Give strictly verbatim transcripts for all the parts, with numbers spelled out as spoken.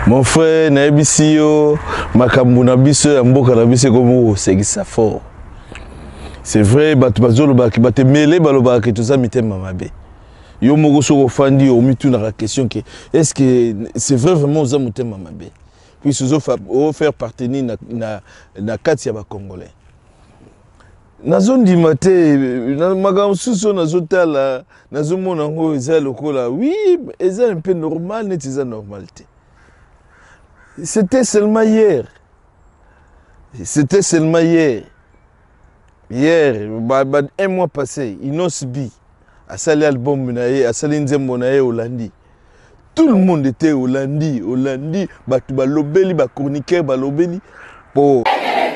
Mon frère, Naibisio, Makamuna Biso, Amboka Nabise comme c'est ça fort. C'est vrai, Batbazolo Baki, Batemele Baloba, que tout ça m'était mamabé. Yo Mogo Soro Fandi, au mitou dans la question que est-ce que c'est vrai vraiment aux amoutes mamabé? Puis ils ont fait partenir na na Katia Congolais. Na zone du matin, na magam suso na zotala, na zomo na ngo eza lokola. Oui, eza un peu normal, net eza normalité. C'était seulement hier. C'était seulement hier. Hier, bah, bah, un mois passé, Inosbi a sali album naye, a sali nzembo naye Hollandi. Tout le monde était Hollandi, Hollandi, bah tu bah lobeli, bah chroniqueur, bah lobeli pour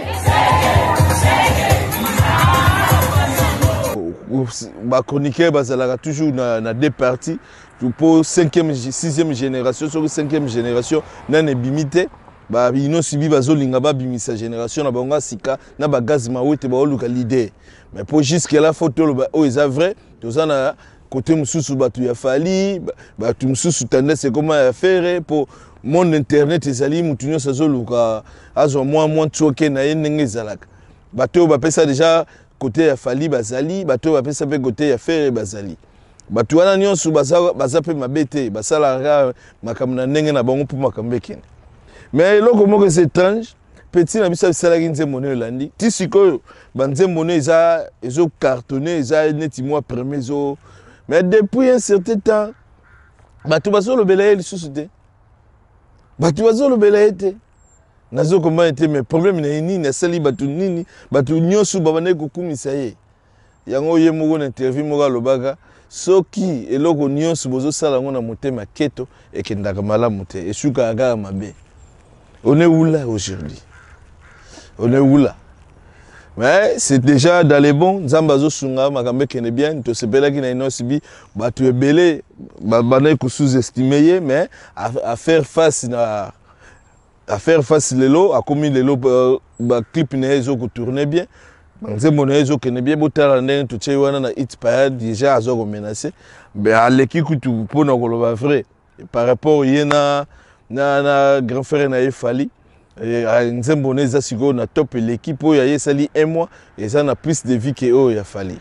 bah chroniqueur, bah ça l'a toujours na, na deux parties. Pour cinquième, sixième génération, sur cinquième génération, n'a pas bimité. Bah, ils n'ont subi bazolinga ba bimisa génération na bango sika na ba gaz mawete ba oluka l'idée. Mais pour jusque là photo ba oh c'est vrai, tout ça na côté mususu batu ya fali, batu mususu tendance comment faire pour mon internet ezali mutunyo sazoluka azo moi moi tsoke na yenenge zalaka. Batu ba pesa déjà côté ya fali bazali, batu ba pesa pe côté ya faire bazali. Batu wana nyonso baza baza pe mabete, basala makamna ndenge na bango pour makambekene. Mais là, comment c'est étrange, petit na bisa sala kinze monnaie Hollandi. Ti siko banze monnaie za ezo cartonné za neti mois premier zo. Mais depuis un certain temps, batu bazo lo belaye li susute. Batu bazo lo belaye te. Nazo comment était mais problème na nini na sali batu nini, batu nyosu babane kokumisa ye. Yango ye moko na interview moko lobaka soki eloko nyosu bozo sala ngo na motema keto ekendaka malamu te esuka aga mabe. On est où là aujourd'hui? On est où là? Mais c'est déjà dans les bons. Zambazo Sunga, Makambe Kene bien, tu sais bien qu'il y a une autre bi, bah tu es belé, bah bah que sous-estimé, mais à faire face à à faire face les lots, à commis les lots, bah clip nezo que tourner bien. Manze monezo Kene bien, boutala n'en tout sais wana na hit parade déjà à zo menacé. Mais à l'équipe que tu peux nous le vrai. Par rapport yena na na grand frère na Fali et nzembo neza sigo na top l'équipe oyo ya sali un mois et ça na plus de vie que oyo ya Fali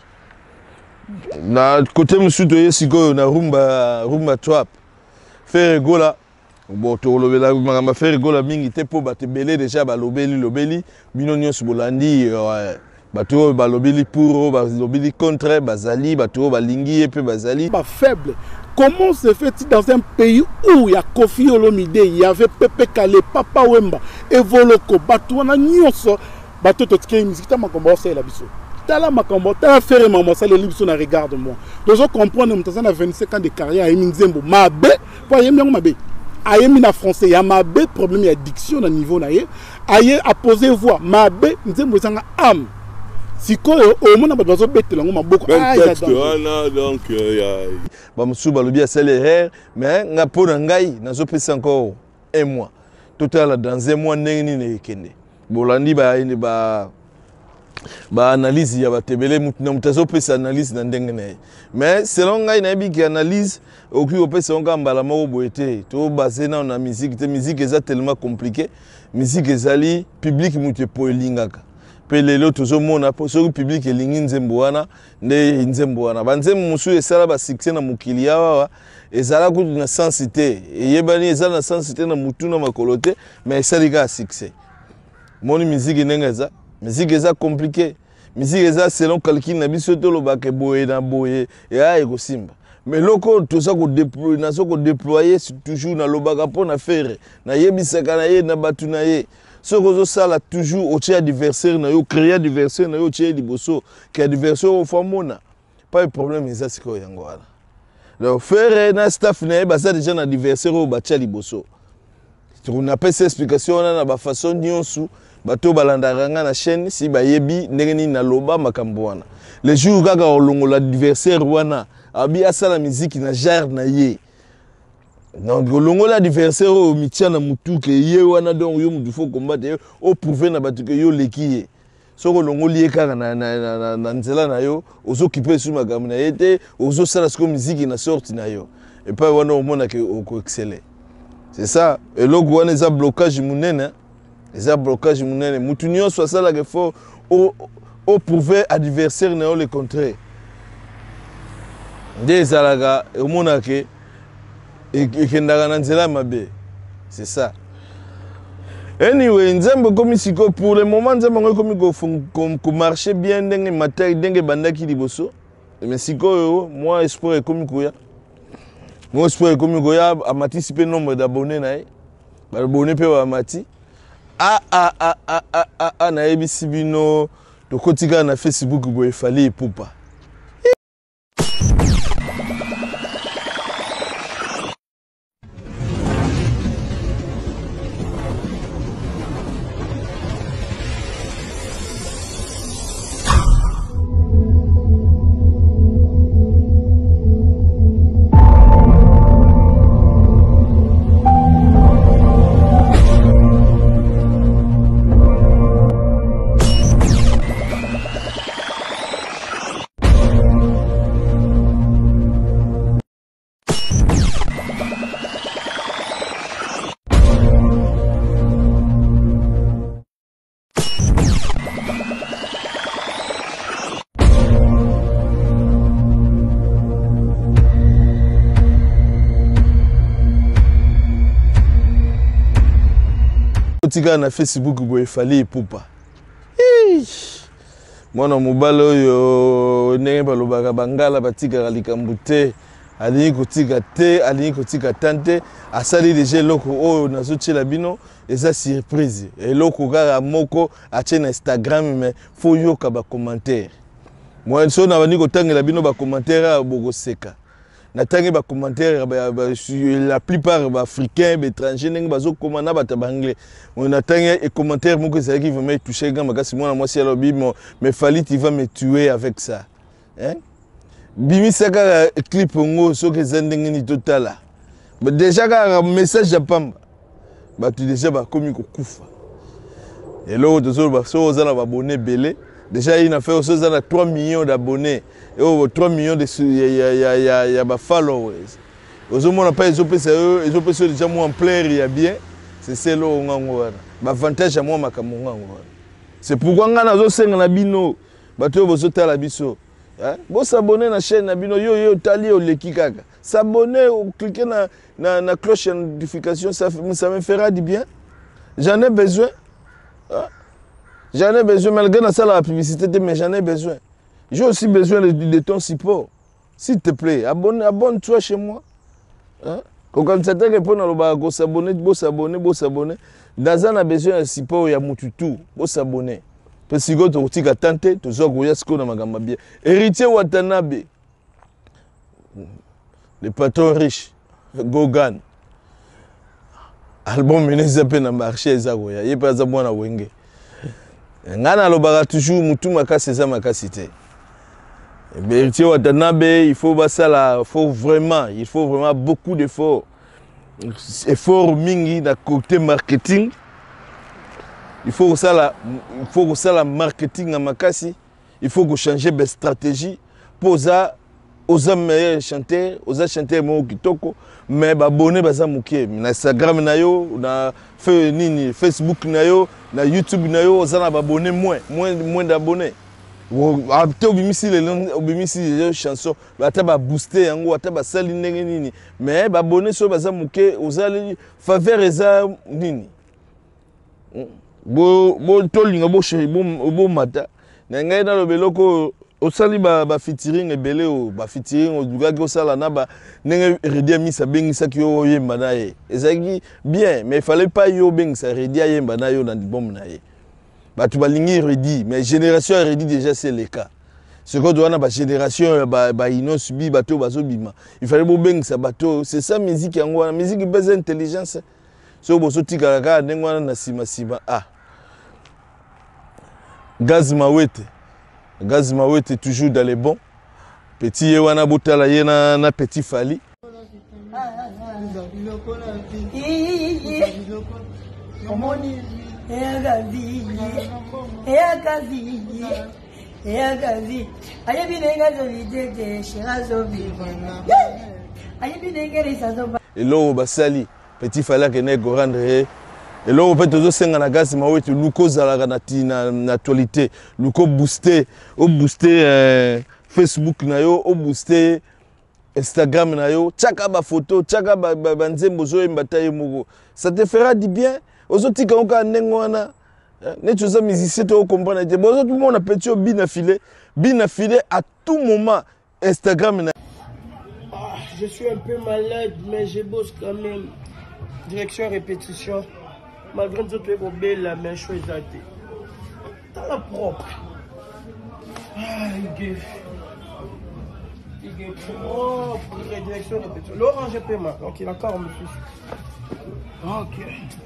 na côté musuto ye sigo na rumba rumba trap faire gola bon to lobela ma faire gola mingi te po batebele déjà ba lobeli lobeli bino nyos bolandi bato ba lobeli pour ba lobeli contre bazali bato ba lingi et pe bazali pas faible. Comment se fait-il dans un pays où il y a Kofi Olomide, il y avait Pepe Kale, Papa Wemba, Evoloko, Batouana Nyonso, Bato Totske, Musique, Makambo, c'est la biso. Tala Makambo, Tala Ferre Maman, ça les libres, regarde-moi. Donc, je comprends, nous avons vingt-cinq ans de carrière à Emin Zembo, Mabe, pour Ayemi Mabe. Ayemi na français, il y a Mabe, problème, il y a diction à niveau, Ayemi a posé voix, Mabe, Zembo, c'est un âme. Si au moins on doit bête là on beaucoup ah donc ba musu balobi accéléré mais nga pona ngai nazo pesa encore un mois total dans un mois ndenge ni ekende bolandi ba ba ba analyse ya batebele mutu mutazo pesa analyse na ndenge na mais selon ngai na bi ki analyse oki opesa onga mbala moko boete to basé na na musique te musique eza tellement compliqué musique ezali public mutu po elingaka pelelo tozo mona po so public elingi nzembo wana nde nzembo wana banzembo musu esala ba succès na mukili yawa ezala ku na sensité eyebani ezala na sensité na mutu na makolote mais esali ka succès moni musique nengeza musique eza compliqué musique eza selon calcul na biso to lobake boye na boye ya ekosimba mais loko toza ko déployer na so ko déployer toujours na lobaka po na faire na yebisaka na ye na batu na ye. Ce que ça là toujours au tiers adversaire na yo créer adversaire na yo tiers liboso que adversaire au famona pas de problème mais ça c'est quoi yango wala donc faire na staff na ba ça déjà na adversaire au ba tiers liboso on appelle cette explication na ba façon nyonsu bato balandaranga na chaîne si ba yebi ndenge na loba makambo wana les jours kaka olongo l'adversaire wana abi asala musique na genre na ye. Donc longo l'adversaire au mitia na mutu ke ye wana donc yo mutu faut combattre au prouver na batu ke yo leki so ko longo lié kaka na na na nzela na yo ozo kipe sur makambo na yete ozo sala sko musique na sorti na yo et pas wana au mona ke ko exceller C'est ça. Et là, on a un blocage monnaie. Les blocage monnaie. Moutounion soit ça là qu'il faut au prouver adversaire ne le contraire. Des alaga au monake et kendara nanzela mabe. C'est ça. Anyway, nzembo comme ici pour le moment nzembo comme comme comme marcher bien dengue matin dengue bandaki liboso. Mais siko moi espoir comme koya. Moi espoir comme koya a participer nombre d'abonnés na. Ba abonné pe wa mati. Ah ah ah ah ah ah na ebisi bino to kotika na Facebook boy fali poupa. Tika na Facebook boy fali poupa. Mwana mobala oyo ndenge balobaka bangala batika likambute ali kotika te ali kotika tante asali déjà loko oyo nazotiela bino eza surprise eloko kaka moko atie na Instagram mais faut yoka ba commentaire. Moi so na bani kotangela bino ba commentaire bokoseka. Natangi ba commentaire la plupart ba africains, ba étrangers ndenge bazo komana ba tabanglais. On natangi et commentaire moko ça qui va me toucher quand makasi moi moi si alobi mais fali tu vas me tuer avec ça. Hein? Bimi saka clip ngo so que zandenge ni totala. Mais déjà ka message ya pamba. Ba tu déjà ba komi ko kufa. Et là to so ba so za na ba abonné belé. Déjà il a fait aussi ça trois millions d'abonnés. Et oh, trois millions de y a y a y a ba followers. Aux hommes on n'a pas les opé ça ils opé déjà moi en plaire il y a bien. C'est c'est là on ngwana. Ba avantage à moi makamonga ngwana. C'est pourquoi ngana zo senga na bino. Bato bozo tala biso. Hein? Bon s'abonner na chaîne na bino yo yo tali o leki kaka. S'abonner ou cliquer na na na cloche de notification ça ça me fera du bien. J'en ai besoin. Hein? J'en ai besoin, malgré la publicité, mais j'en ai besoin. J'ai aussi besoin de, de ton support. S'il te plaît, abonne, abonne-toi chez moi. Hein? Quand tu répond à l'objet, s'abonner, beau s'abonner, beau s'abonner. Dans un besoin de support, il y a tout, beau s'abonner. Parce que tu as tenté, tu as dit que tu as bien. Héritier Watanabe, le patron riche, Gogan. Album mené zappé na marché Zagoya. Il n'y a pas de bon wenge. Ngana lobaka toujours mutu makasi za makasi te. Héritier Watanabe, il faut basala, faut vraiment, il faut vraiment beaucoup d'efforts. Effort mingi na côté marketing. Il faut que ça la, il faut que ça la marketing na makasi. Il faut que changer de stratégie pour ça aux meilleurs chanteurs, aux chanteurs mo kitoko, mais ba abonné baza mukie na Instagram na yo, na nini Facebook na yo, na YouTube na yo, za na ba abonné moins, moins moins d'abonnés. Après obimisi les obimisi les chansons, ata ba booster yango, ata ba sali ndenge nini, mais ba abonné so baza mukie, aux faveur eza nini. Bo bo tolinga bo chez bo bo mata. Na ngai na lobeloko au sali ba ba featuring ebele o ba featuring o duga ko sala na ba nenge redia mi sa bengi sa ki yo yemba na ye ezaki bien mais il fallait pas yo bengi sa redia yemba na yo na album na ye ba tu balingi redi mais génération redi déjà c'est le cas ce qu'on doit na ba génération ba ba ino subi bato bazo bima il fallait bo bengi sa bato c'est ça musique yango na musique besoin intelligence so bo so tika ka ndengwana na sima sima ah Gaz Mawete Gaz Mawete toujours dans les bons. Petit Yewana Boutala Yena na petit Fali. Et là, Basali, petit fallait que ne rendre et là on fait toujours cinq na gaz ma wetu luko zalaka na na actualité luko booster au booster euh, Facebook na yo au booster Instagram na yo tchaka ba photo tchaka ba ba nzembo zo embata yo moko ça te fera du bien ozotika oka nengo wana ne tu ça musicien to comprendre te bozo tout le monde a petit bina filé bina filé à tout moment Instagram na... Ah, je suis un peu malade mais je bosse quand même direction répétition malgré tout tu es belle la même chose à te dans la propre ah il il est propre direction répétition Laurent je peux ma ok d'accord mon fils ok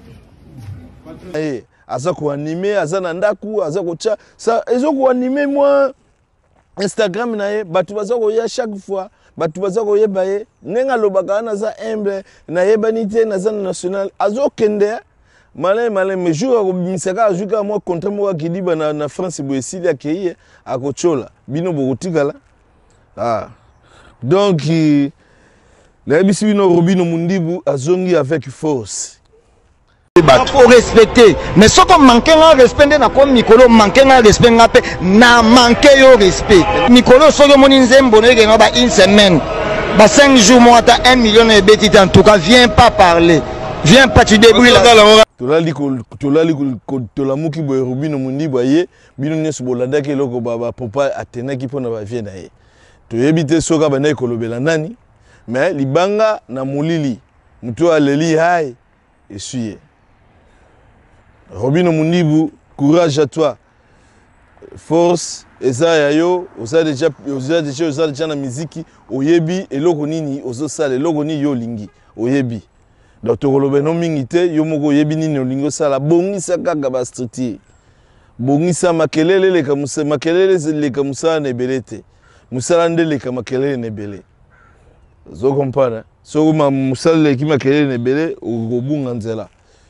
eh aza ko animer aza na ndaku aza ko cha ça ezo ko animer moi Instagram na ye batu baza ko ya chaque fois batu baza ko yeba ye nenga lobaka na za humble na yebanité na za national azo kende malin malin mais jour ko misaka ajuka moi contre moi ki diba na, na France bo esili akeye akochola bino bokotikala ah donc la bisi bino Robino Mundibu azongi avec force. Pour respecter, mais ce qu'on manque un respect, n'a comme Nicolo manque un respect, n'a manqué au respect. Nicolo, sur le monde, une semaine, cinq jours, moi, t'as un million de bêtises, en tout cas, viens pas parler, viens pas, tu débrouilles là. Tu l'as dit que tu l'as dit que tu l'as dit que Robino Mundibu, bino ne se bolada que loko baba papa atena qui pona ba vie na ye. Tu éviter soka bana kolobela nani, mais libanga na mulili, muto aleli hai essuyer. Robino Mundibu, courage à toi. Force, eza ya yo, oza déjà oza déjà oza déjà na musique, oyebi eloko nini ozo sala eloko ni yo lingi, oyebi. Donc to kolobe no mingite yo moko oyebi nini olingo sala bongisa kaka ba structure. Bongisa makelele le kamusa makelele le kamusa na belete. Musala ndele ka makelele ne bele. Zo comprendre. So ma musala le ki makelele ne bele obunga nzela.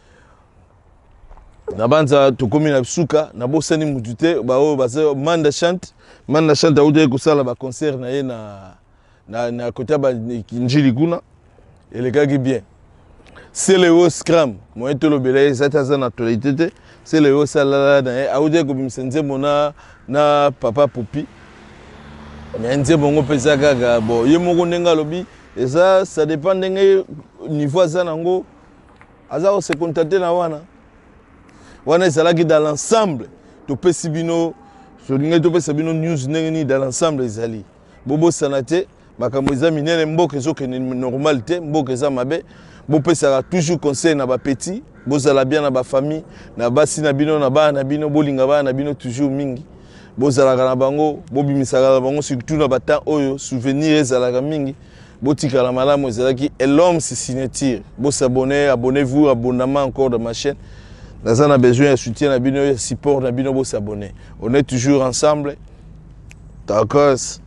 Nabanza tokomi na suka na bosani mutute ba o baza manda chante manda chante aude ko sala ba concert na ye na na na kota ba njili kuna elekaki bien c'est le haut scram moi to lobele zata za na actualité c'est le haut sala na aude ko bimsenze mona na papa popi nyenze bongo pesa gaga bo ye moko ndenga lobi et ça ça dépend ndenge niveau za nango aza se contenter na wana wana ezalaki dans l'ensemble topesi bino solinga topesa bino news ndenge dans l'ensemble ezali bobo sanate makambo eza minene mboka ezokende normal te mboka eza mabe bopesaka toujours conseil na bapeti bozala bien na bafamille na basi na bino na bana na bino bolinga bana na bino toujours mingi bozalaka na bango bobimisaka na bango surtout na bata oyo souvenir ezalaka mingi botikala malamu ezalaki et l'homme c'est signature bosabonner abonnez-vous abonnement encore de ma chaîne. Nous avons besoin de soutien, de support, de s'abonner. On est toujours ensemble. D'accord.